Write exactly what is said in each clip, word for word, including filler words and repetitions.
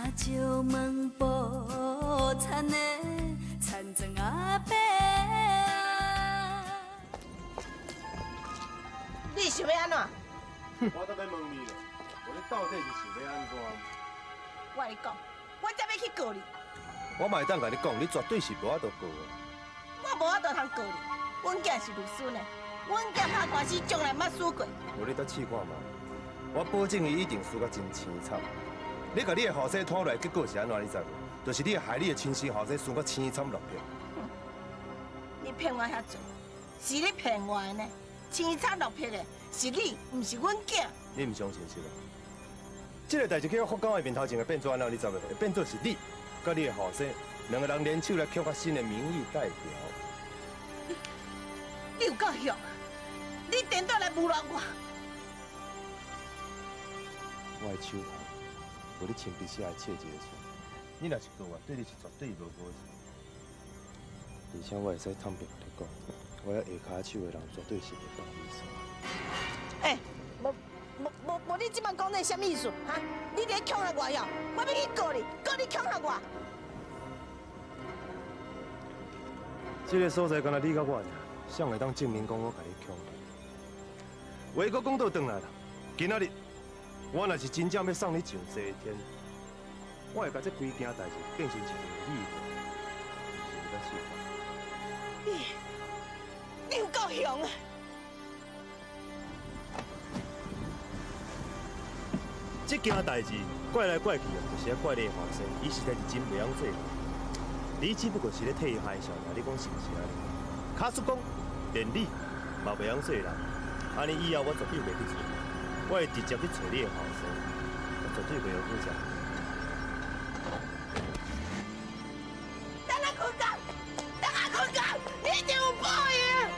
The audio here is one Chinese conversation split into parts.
石门布田的田庄阿伯。 你想要安怎？ 我都要问你了，我你到底是想要安怎？ 我跟你讲，我才要去告你。 我嘛会当甲你讲，你绝对是无法度告的。 我无法度通告你，阮囝是律师呢，阮囝拍官司从来捌输过。 无你倒试看嘛，我保证伊一定输甲真凄惨。你甲你的后生拖来，结果是安怎？你知无？就是你害你的亲生后生输甲凄惨落魄。 你骗我遐多，是你骗我的呢。凄惨落魄的是你，唔是阮囝。 你唔相信是吧？这个代志去法官的面头前会变做安怎？你知无？会变做是你甲你的后生两个人联手来曲发新的民意代表。 你你有够凶！你颠倒来侮辱我！ 我的手头有你亲笔写的切结书，你若是告我，对你是绝对无好处。而且我会使坦白甲你讲，我遐下骹手的人绝对是袂当你说。 哎，无无无无，你即摆讲这什么意思？哈？你伫恐吓我哟！我要去告你，告你恐吓我。 这个所在，敢若你甲我尔，谁会当证明讲我甲你恐吓？话阁讲倒转来啦，今仔日我若是真正要送你上西天，我会把这规件代志变成一件例子，是你甲试看。 你你有够凶啊！ 这件代志怪来怪去啊，就是要怪你的后生，伊实在是真袂晓做人。你只不过是咧替伊害小呀，你讲是不是安尼？卡叔讲，连你嘛袂晓做人，安尼以后我绝对袂去做，我会直接去找你的后生，我绝对袂好负责。 等下困觉，等下困觉，你一定有报应。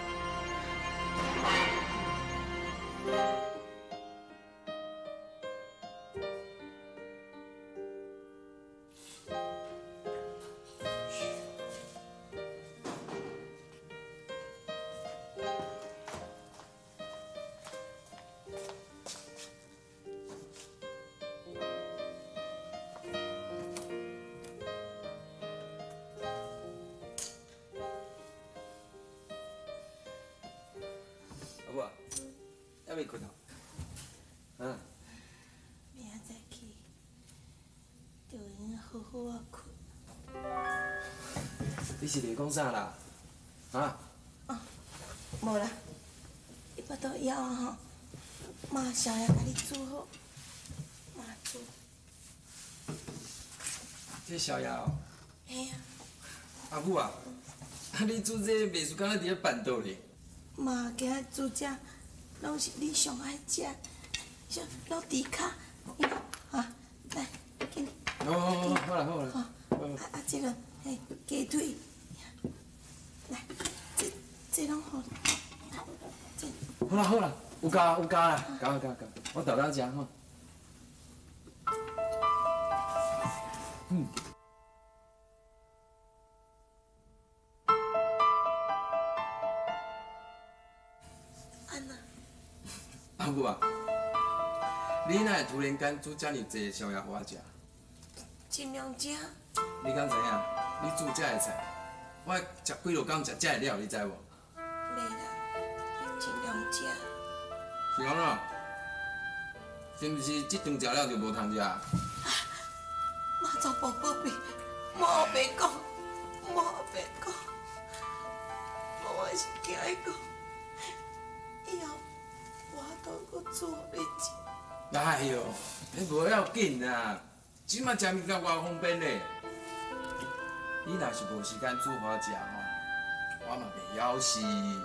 阿母啊，还未困哦？啊？ 明仔起就应好好啊困。 你是伫讲啥啦？啊？ 啊，无啦，你巴肚枵啊吼，妈宵夜甲你煮好，妈煮。 这宵夜哦？ 嘿啊。 阿母啊，啊你煮这袂输敢若伫咧办桌咧？ 妈今仔煮这，拢是你上爱食，像老猪脚，啊，来，紧。 哦，好啦好啦。 啊啊，这个嘿鸡腿，来，这这拢好。这。 好啦好啦，有加有加啦，加加加，我豆豆食吼。嗯。阿母啊，你哪会突然间煮遮尔济宵夜给我食？ 尽量食。 你敢知影？你煮遮个菜，我食几落工食遮个料，你知无？ 袂啦，尽量食。 是安怎？是毋是即顿食了就无通食？ 妈祖宝宝贝，莫别讲，莫别讲，我是惊伊讲，以后。我都搁煮互你食。 哎哟，你无要紧啦，即摆食物件偌方便嘞。你若是无时间煮互我食吼，我嘛袂枵死。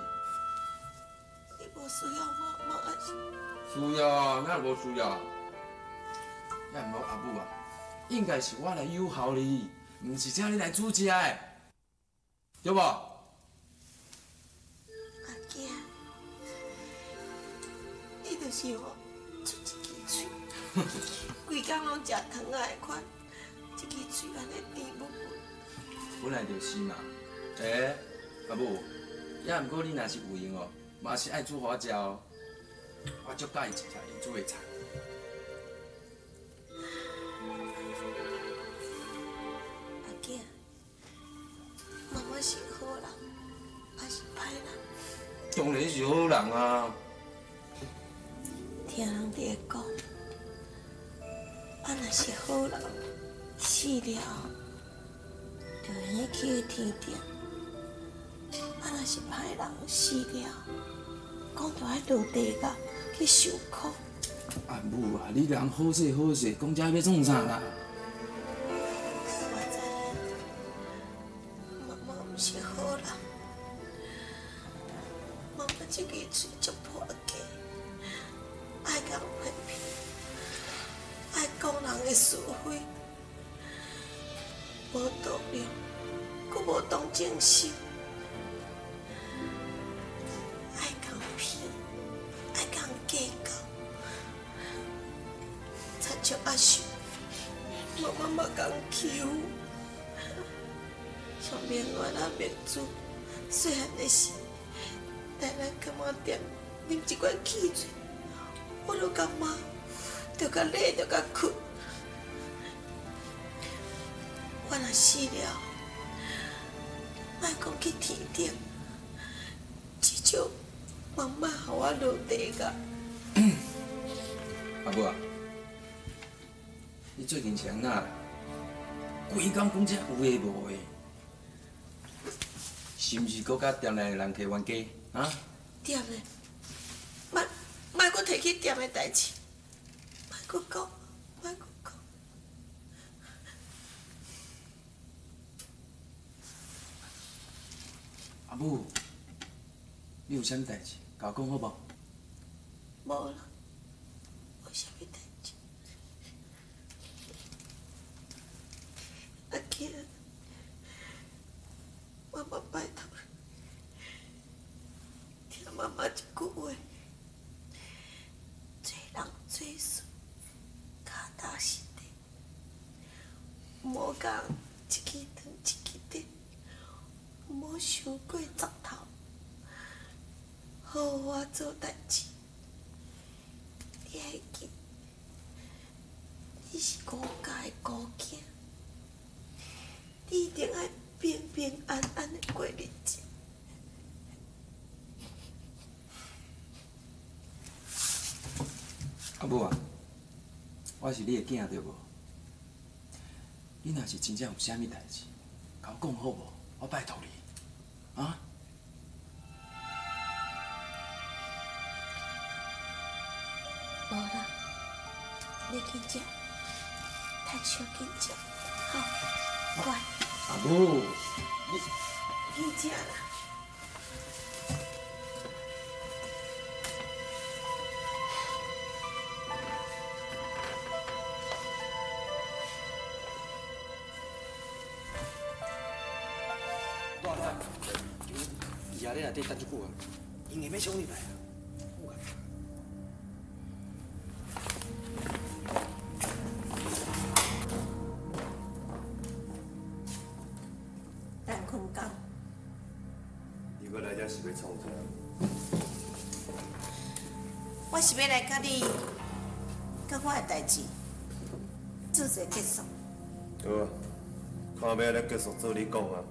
你无需要我，无爱是。 需要，哪无需要？也毋好阿母啊，应该是我来友好你，毋是请你来煮食的，对无？ 阿囝。你就是我出一支嘴，规工拢食糖仔的款，一支嘴安尼甜不不。 本来就是嘛。诶、欸，阿母，也毋过你若是有闲哦，嘛是爱煮好食哦。我足介意食伊煮的菜。 当然是好人啊。 听人伫讲，啊若是好人，死了就用去天顶；啊若是歹人，死了，讲就爱落地狱去受苦。 阿母啊，你人好势好势，讲这要创啥啦？ 我知影，妈妈毋是好人，妈妈这个嘴足破假，爱讲批评，爱讲人的是非，无道理，佫无同情心，爱讲骗，爱讲计较。亲像阿叔，妈妈嘛讲欺负，像明月啊明珠，细汉的时，带咱干妈店啉一罐汽水，我就感觉着甲累着甲困。我若死了，莫讲去天顶，至少妈妈互我落地狱。 阿母啊！你最近是安那？规工讲这有诶无诶，是毋是搁甲店内人客冤家啊？ 店的，莫莫搁提起店的代志，莫搁讲，莫搁讲。 阿母，你有啥物代志，甲我讲好无？ 无啦，无啥物代志。阿囝，妈妈拜托你，听妈妈一句话，做人做事，脚踏实地，莫讲一支长一支短，莫伤过十头，好好我做代志。你会记，你是顾家的顾囝。你一定爱平平安安的过日子。 阿母啊，我是你的囝对无？你若是真正有啥物代志，甲我讲好无？我拜托你，啊？ 无啦，你紧食，太小紧食，好，乖。 阿母，你紧食啦。 大仔，伊爷咧内底等一久啊，因会要冲入来啊。 等困觉， 你要来这是要创啥？ 我是要来甲你，甲我的代志做一个结束。 好啊，看要来继续做你讲啊。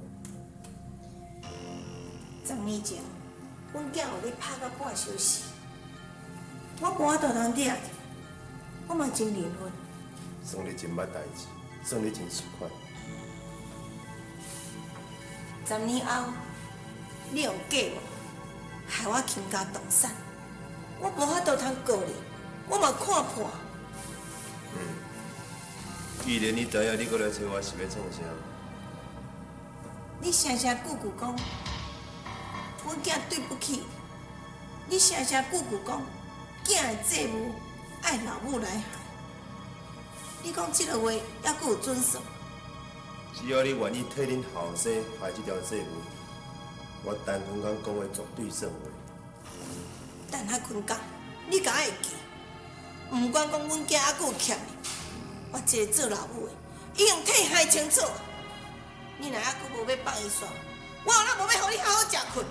十年前，阮囝有咧拍到半小时，我无法度通抓着，我嘛真离婚。 算你真捌代志，算你真实款。 十年后，你用假话害我倾家荡产，我无法度通告你，我嘛看破。 嗯，既然你知影你过来找我是要创啥， 你声声句句讲，阮囝对不起你，你声声句句讲，囝的债务爱老母来还。你讲这个话还佫有准数？ 只要你愿意替恁后生还这条债务，我陈坤刚讲的绝对算话。 等下困觉，你敢会记？毋管讲阮囝还佫有欠你，我一个做老母的，已经替害清楚。你若还佫无要放伊煞，我有哪无要互你好好食困？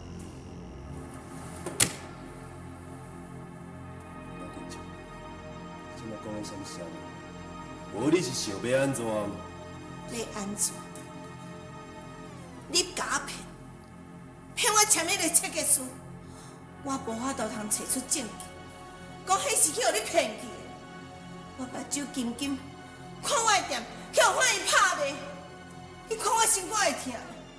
我跟你讲，即摆讲的啥物啥？无你是想要安怎？ 要安怎？你甲我骗，骗我签迄个切结书， 我无法度通找出证据，讲迄是去互你骗去的。我目睭金金，看我的店，去互法院拍卖，你看我心肝会痛。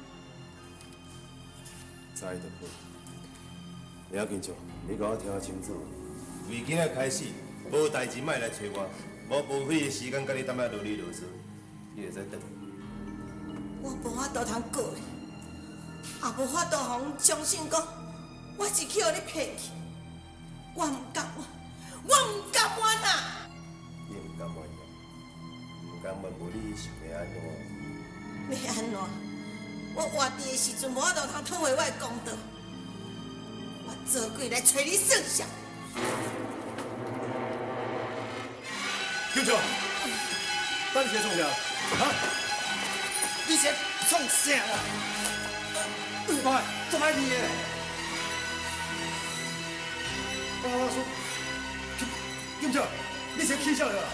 知就好。不要紧张，你甲我听清楚，为今仔开始，无代志莫来找我，无无费的时间甲你踮遐啰里啰嗦，你会使等。 我无法度通过你，也无法度互阮相信讲我是去互你骗去。我唔甘愿，我唔甘愿啊！ 你唔甘愿啊？唔甘愿，无你想要安怎？ 要安怎？我活伫的时阵无法度通讨回我的公道，我做鬼来找你算账。 舅舅，等下创啥？啊？ 你先创啥啦？快，做歹去的。我说，舅舅，你先起笑了。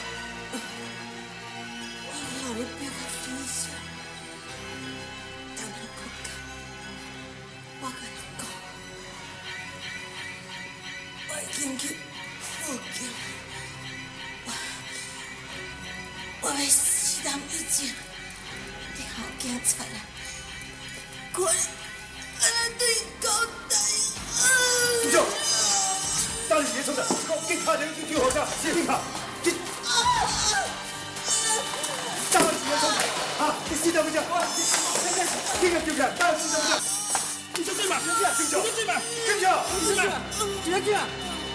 我要你不要起笑。等下我讲，我跟你讲，我已经去报警，我我要死人以前，你好警察啊！快，安尼对交代。 舅舅，当你别冲的，给卡人去救火车，谢谢卡，给。当你别冲的，啊，你死得不行，这个舅舅，当你死得不行，你就对嘛，舅舅，舅舅对嘛，舅舅，你是嘛，舅舅舅舅。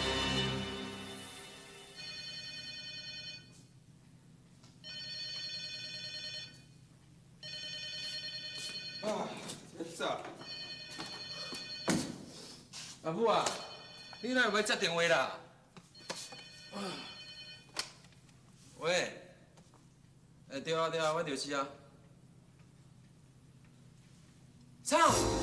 啊，真早。阿母啊，你哪有要接电话啦？喂，哎对啊对啊，我就是啊。操！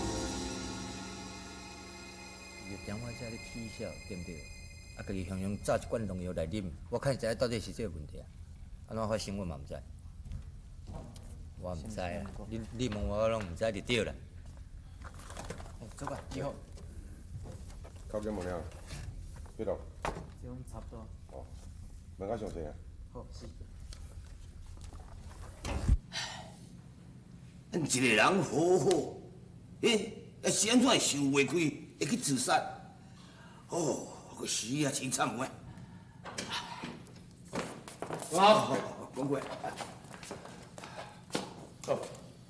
就点我遮咧起笑，对不对？啊，家己向向炸一罐农药来啉，我看知到底是这个问题啊，安怎发生我嘛唔知。我唔知啊，你你问我，我拢唔知就对啦。 走吧，你好。 考检问了，几多？ 这种差不多。 哦，问较详细啊。 好，是。 咱一个人好好，诶，要是安怎会想袂开，会去自杀？哦，个死啊，真惨哇！好，讲过。 好，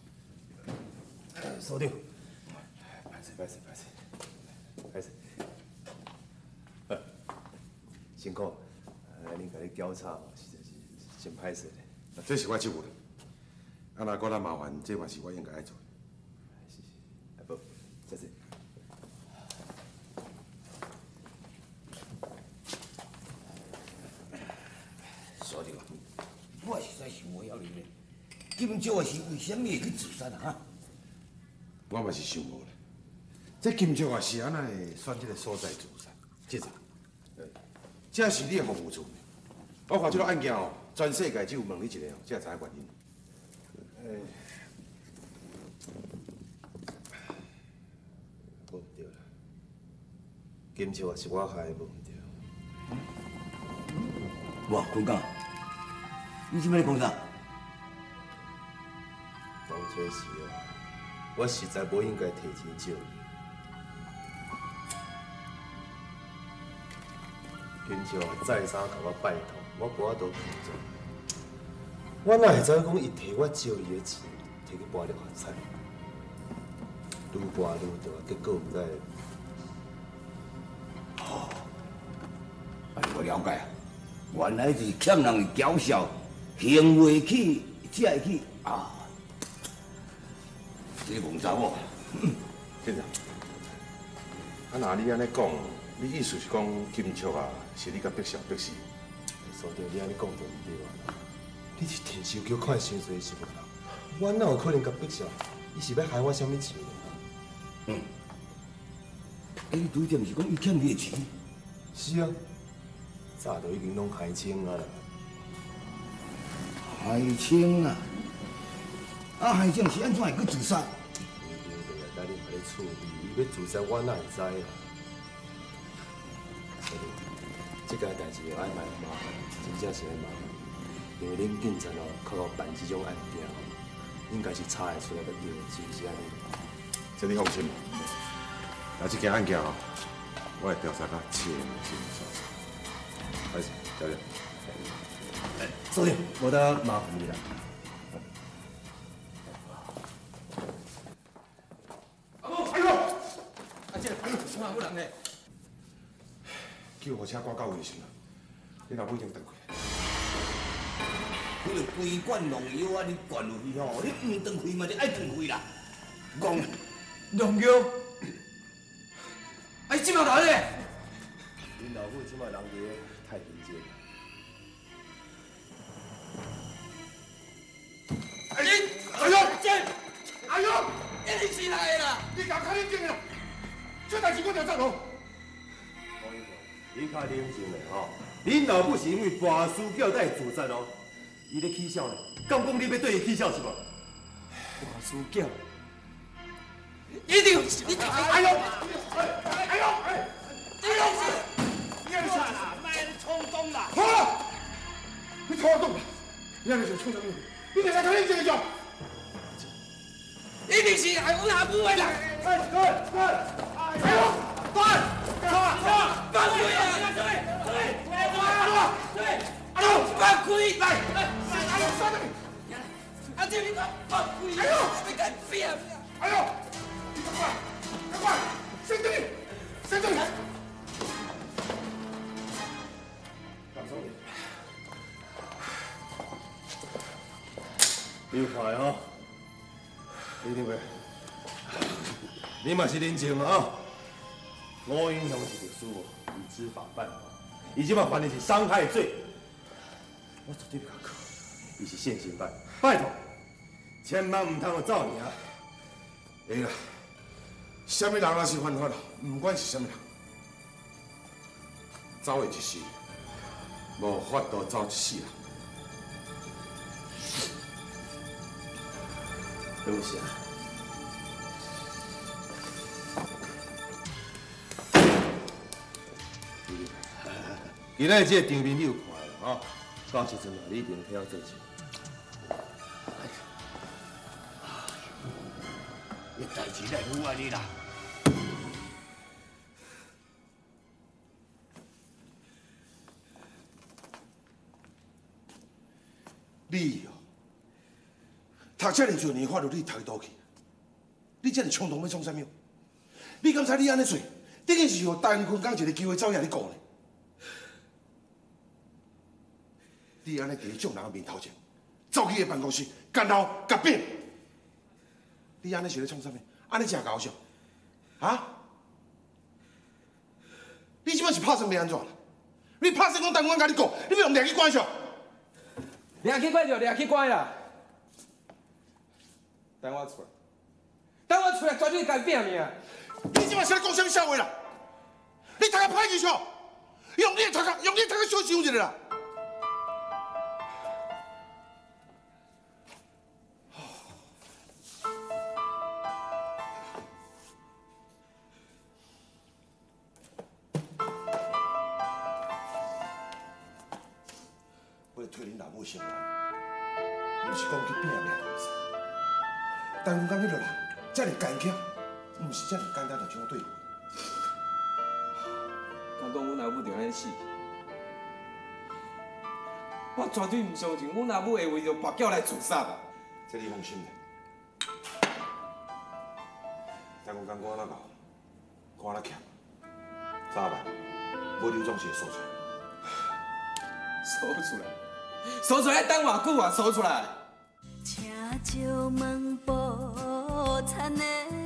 所长，歹势歹势歹势歹势，呃，辛苦，呃，恁甲你交叉哦，实在是真歹势咧。 啊，这是我职务咧，啊，若搁咱麻烦，这嘛是我应该爱做。 是是，啊不，谢谢。 所长，我实在想袂晓你咧，金少是为什么会去自杀啊？哈？ 我嘛是想无咧，这金少啊是安那会选这个所在自杀？这个，这是你的服务处。我看这个案件哦，全世界只有问你一个哦，才知影原因。诶， 无毋对啦，金少也是我害的，无毋对。 哇，坤哥，你即摆咧讲啥？ 当初时啊，我实在无应该提钱借你。金少啊，再三甲我拜托，我无法度拒绝。我哪会知讲伊摕我借伊的钱，摕去博六合彩，愈博愈大，结果毋知。 哦，哎，我了解啊，原来是欠人的娇笑，行袂起，才会去啊。这戆查某， 先生，啊，那你安尼讲，你意思是讲金少啊，是你甲逼笑逼死？ 所长，你安尼讲就毋对啊！你是天寿桥看伤济是无啦？我哪有可能甲逼笑？伊是要害我啥物钱啊？ 嗯，哎，你拄点是讲伊欠你的钱？ 是啊，早就已经拢害清啊啦。 害清啊！啊，害清是安怎会去自杀？ 明明就来等你甲你处理，伊要自杀，我哪会知啊？ 即件代志就爱卖麻烦，真正是爱麻烦。因为恁警察哦，靠办这种案件哦，应该是查会出来个对，是不是安尼？ 这你放心啦。那这件案件哦，我会调查到清清楚楚。开始，教练。 哎，首长，无得麻烦你啦。 有人咧， 救护车赶到位时啊，你老母已经转过来。 迄个规罐农药啊，你灌落去吼，你唔转开嘛，就爱转开啦。讲农药，哎，即马哪咧？ 恁老母即摆人伫太平间。 哎，哎呦，哎呦， 一定是来啦！ 你甲较冷静啦，这代志我调查咯。 你较冷静嘞吼！恁老母是因为跋输叫才会自杀哦，伊咧起笑呢，敢讲你要对伊起笑是无？ 华叔叫，一定是你搞！ 哎呦！哎哎呦！哎！ 一定是！ 你算啦，卖冲动啦！ 好了，你冲动了，你安尼就冲啥物？你得来较冷静一点。 一定是来阮阿母的啦！ 哎对对！哎呦！快！快！ 放开啊！对对对！阿龙放开！来！ 哎呦，啥物？ 阿姐，你讲放开！哎呦，你敢变？ 哎呦！你赶快，赶快，先这里，先这里。放松点。 你有快哦！你听未？你嘛是认真啊！吴英雄是律师哦，以知法办法，伊即马犯的是伤害罪，我绝对不甲靠，伊是现行犯，拜托，千万唔通有造孽啊！ 会啦，什么人若是犯法啦，不管是什么人，走的一世，无法度走一世人。 对不起啊。 今仔这个场面你有看啦，吼，到时阵啊，你一定替我做事。 你代志来有啊你啦。 你哦，读这么多年法律，你读倒去，你这么冲动要创啥物？你敢知你安尼做，等于是让陈坤刚一个机会走遐你讲呢？ 你安尼伫众人的面头前，走去伊办公室，干老甲扁，你安尼是咧创啥物？安尼真搞笑，啊？你即摆是拍算要安怎啦？你拍算讲陈坤甲你讲，你要用掠去关上？ 掠去关就掠去关啦！等我出来，等我出来，绝对干拼命！ 你即摆是咧讲啥物笑话啦？你读个歹技巧，用你读个，用你读个小想一下啦！ 为了替恁老母生活，毋是讲去拼命做啥。陈坤刚迄落人，遮尔坚强，毋是遮尔简单就怎对付。 敢讲阮阿母就安尼死？我绝对毋相信阮阿母会为着跋筊来自杀啊！ 这你放心嘞。陈坤刚我安怎搞，我安怎强，咋办？无刘总是会说出来。 说出来。 说出来等偌久啊？说出来！ 请借问无田的